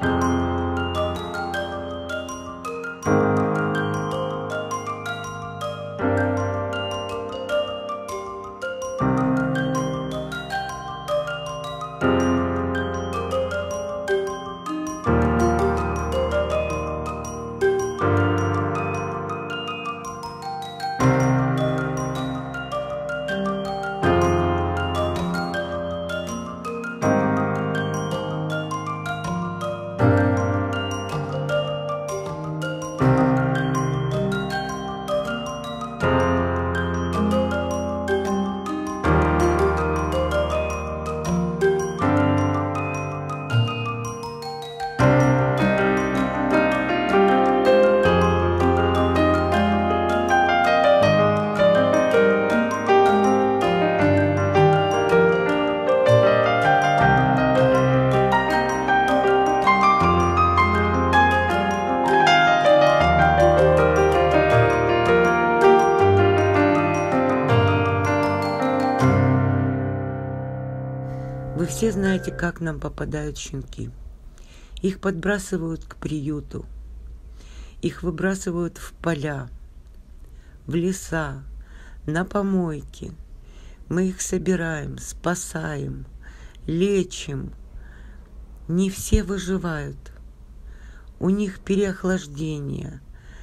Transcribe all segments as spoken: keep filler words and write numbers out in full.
Вы все знаете, как нам попадают щенки. Их подбрасывают к приюту, их выбрасывают в поля, в леса, на помойки. Мы их собираем, спасаем, лечим. Не все выживают. У них переохлаждение,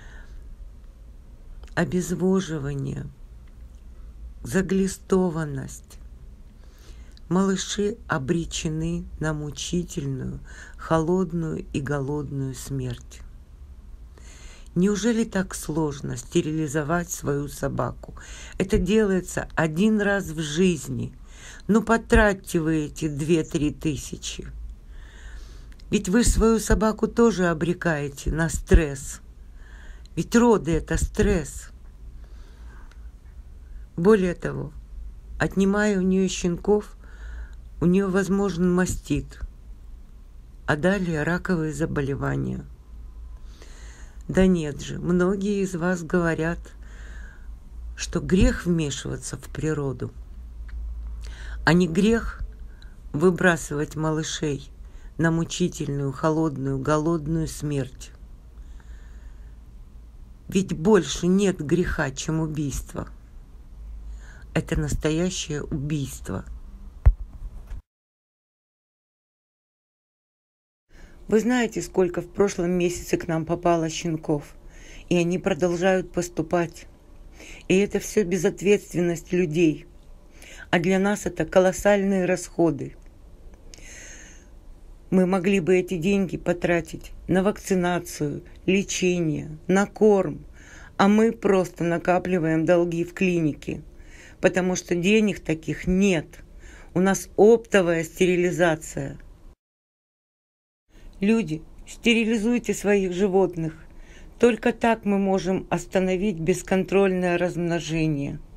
обезвоживание, заглистованность. Малыши обречены на мучительную, холодную и голодную смерть. Неужели так сложно стерилизовать свою собаку? Это делается один раз в жизни. Ну, потратьте вы эти две-три тысячи. Ведь вы свою собаку тоже обрекаете на стресс. Ведь роды – это стресс. Более того, отнимая у нее щенков, у нее возможен мастит, а далее раковые заболевания. Да нет же, многие из вас говорят, что грех вмешиваться в природу, а не грех выбрасывать малышей на мучительную, холодную, голодную смерть. Ведь больше нет греха, чем убийство. Это настоящее убийство. Вы знаете, сколько в прошлом месяце к нам попало щенков, и они продолжают поступать. И это все безответственность людей. А для нас это колоссальные расходы. Мы могли бы эти деньги потратить на вакцинацию, лечение, на корм, а мы просто накапливаем долги в клинике, потому что денег таких нет. У нас оптовая стерилизация. Люди, стерилизуйте своих животных. Только так мы можем остановить бесконтрольное размножение.